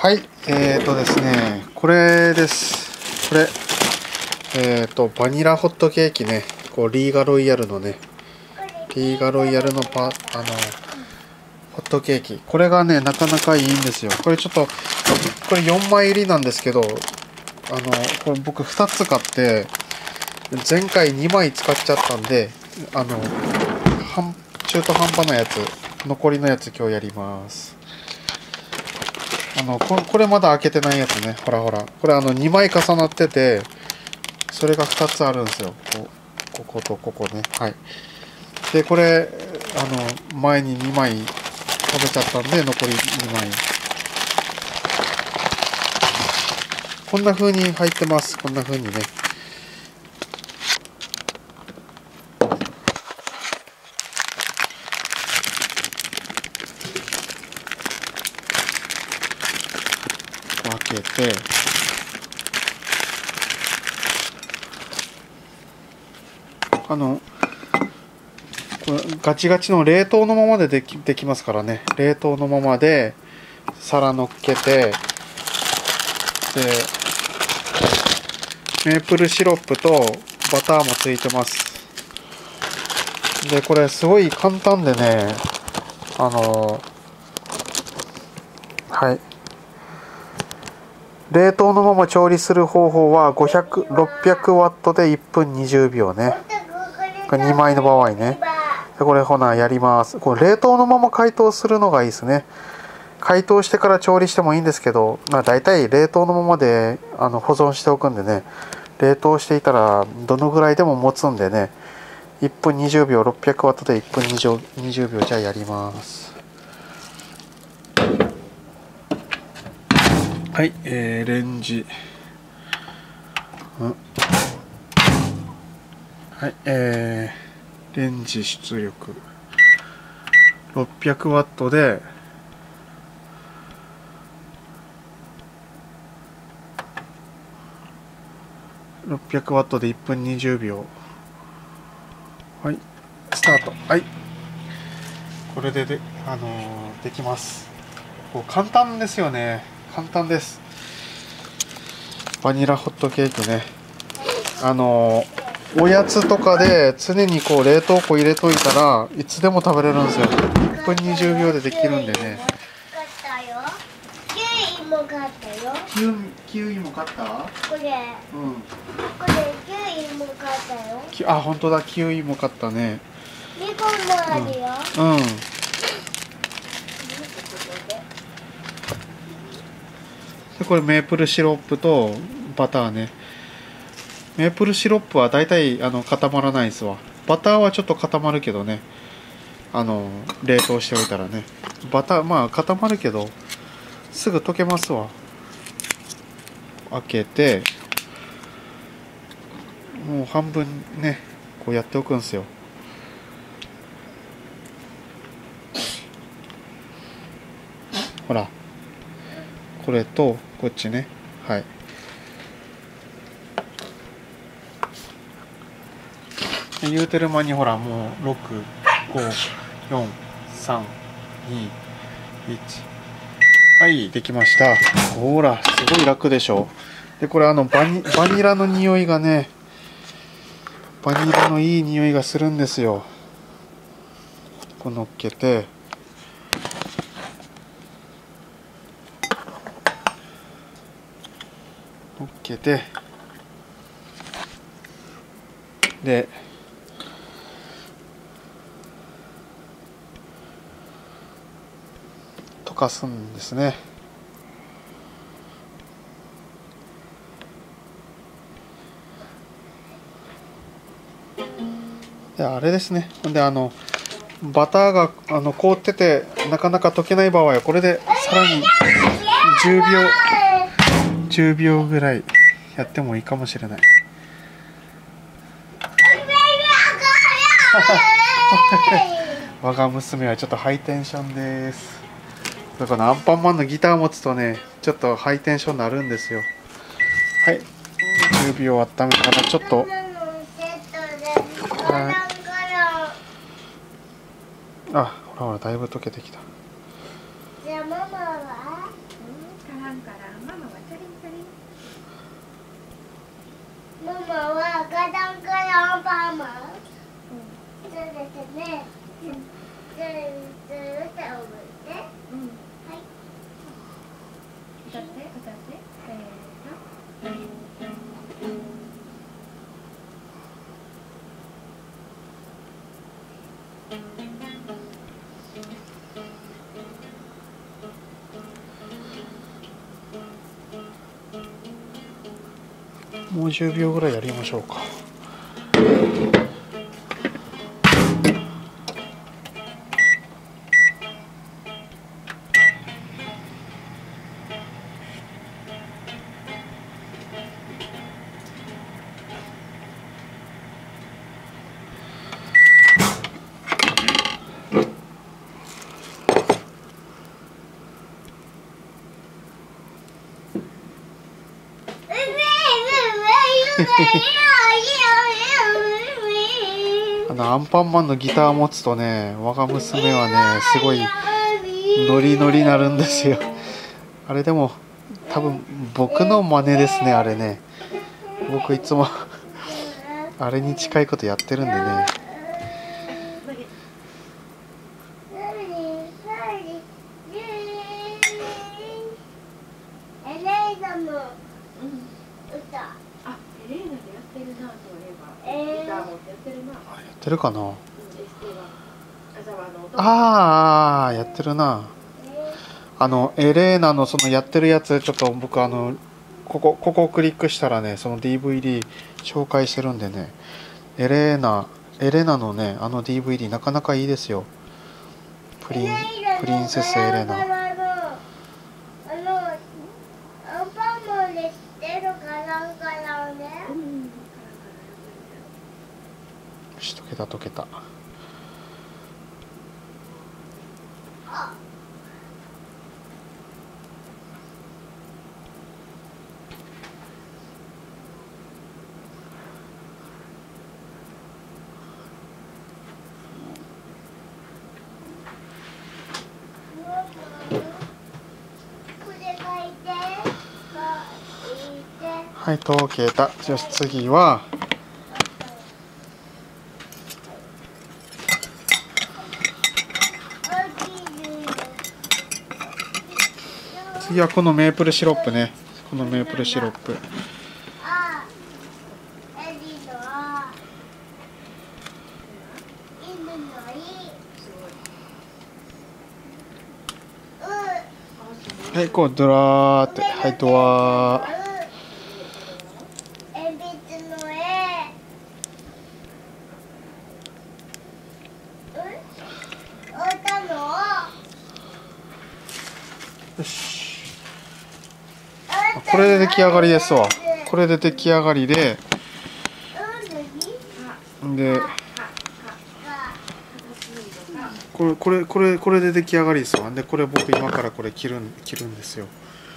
はい、ですね、これです。これ、バニラホットケーキね、こうリーガロイヤルのね、リーガロイヤルのホットケーキ。これがね、なかなかいいんですよ。これちょっと、これ4枚入りなんですけど、これ僕2つ買って、前回2枚使っちゃったんで、中途半端なやつ、残りのやつ今日やります。これまだ開けてないやつね。ほらほら。これ2枚重なってて、それが2つあるんですよ。こことここね。はい。で、これ、前に2枚食べちゃったんで、残り2枚。こんな風に入ってます。こんな風にね。開けて、これガチガチの冷凍のままでできますからね。冷凍のままで皿乗っけて、でメープルシロップとバターもついてます。でこれすごい簡単でね、はい、冷凍のまま調理する方法は600ワットで1分20秒ね。これ2枚の場合ね。でこれほなやります。これ冷凍のまま解凍するのがいいですね。解凍してから調理してもいいんですけど、だいたい冷凍のままで保存しておくんでね、冷凍していたらどのぐらいでも持つんでね、1分20秒600ワットで1分20秒じゃあやります。はい、レンジ、はい、レンジ出力600ワットで600ワットで1分20秒。はい、スタート。はい、これでできます。こう簡単ですよね。簡単です。バニラホットケーキね。おやつとかで常にこう冷凍庫入れといたらいつでも食べれるんですよ。1分20秒でできるんでね。 キウイも買ったよ。 キウイも買った？ これ。これキウイも買ったよ。 あ、本当だ、キウイも買ったね。 みかんもあるよ。 うん。でこれメープルシロップとバターね。メープルシロップはだいたい固まらないですわ。バターはちょっと固まるけどね、冷凍しておいたらね。バターまあ固まるけどすぐ溶けますわ。開けてもう半分ね、こうやっておくんですよ。ほら、これとこっちね。はい、言うてる間にほらもう6、5、4、3、2、1。はい、できました。ほら、すごい楽でしょ。でこれバニラの匂いがね、バニラのいい匂いがするんですよ。こう乗っけて、で溶かすんですね。であれですね。でバターが凍っててなかなか溶けない場合はこれでさらに10秒ぐらいやってもいいかもしれない。我が娘はちょっとハイテンションです。だからアンパンマンのギター持つとね、ちょっとハイテンションになるんですよ。はい、10秒温めたらちょっと、あ、ほらほらだいぶ溶けてきた。 じゃあママは？ ね。ずっと覚えて。はい。 歌って。せーの。 もう10秒ぐらいやりましょうか。アンパンマンのギター持つとね、我が娘はね、すごいノリノリになるんですよ。あれでも多分僕の真似ですね、あれね。僕いつもあれに近いことやってるんでね。やってるかな。やってるな。エレーナのそのやってるやつ、ちょっと僕ここをクリックしたらね、その DVD 紹介してるんでね。エレナのね、DVD なかなかいいですよ。プリンセスエレナ。 アンパンマンで知ってるからね。 溶けた。はい、溶けた。じゃあ次はこのメープルシロップね。このメープルシロップ。はい、こうドラーって、はい、ドアー。よし。これで出来上がりですわ。これで出来上がりで、これで出来上がりですわ。で、これ僕今からこれ切るんですよ。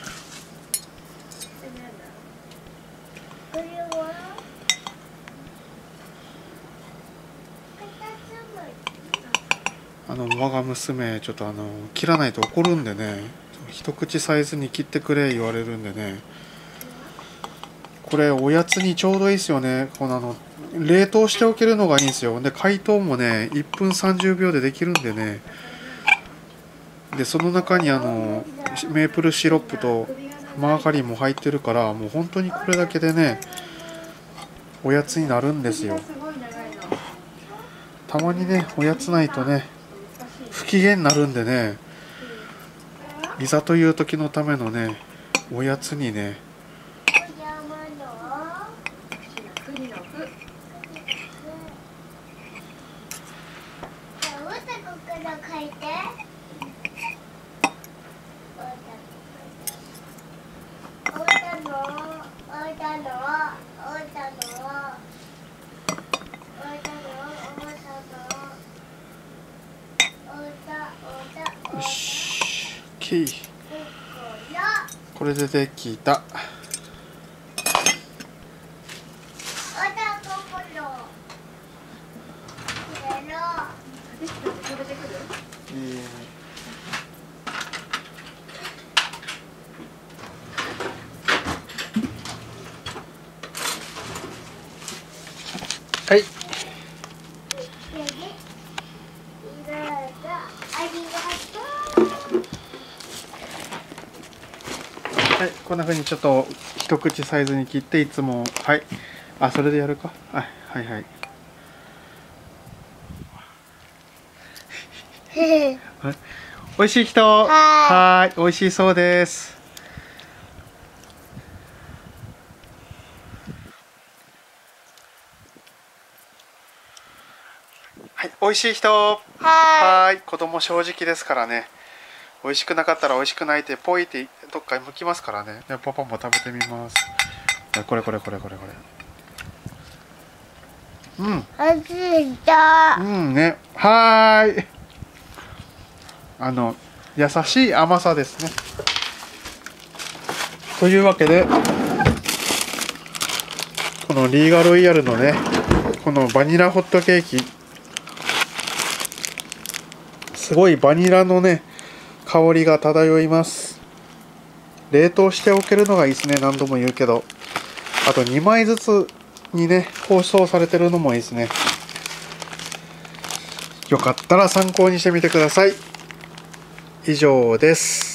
我が娘ちょっと切らないと怒るんでね、一口サイズに切ってくれ言われるんでね。これおやつにちょうどいいですよね。この冷凍しておけるのがいいんですよ。で解凍もね1分30秒でできるんでね。でその中にメープルシロップとマーガリンも入ってるから、もう本当にこれだけでねおやつになるんですよ。たまにねおやつないとね不機嫌になるんでね、いざという時のためのねおやつにね。よし、これでできた。はい。 はい、こんな風にちょっと一口サイズに切っていつも、はい、あ、それでやるか。はいはいはい。はい、美味しい人。はい、美味しそうです。はい、美味しい人。はい、子供正直ですからね。美味しくなかったら美味しくないってポイってどっかに向きますからね。でパパも食べてみます。これ。うん。うんね。はーい。優しい甘さですね。というわけで、このリーガロイヤルのね、このバニラホットケーキ、すごいバニラのね、香りが漂います。冷凍しておけるのがいいですね。何度も言うけど。あと2枚ずつにね、包装されてるのもいいですね。よかったら参考にしてみてください。以上です。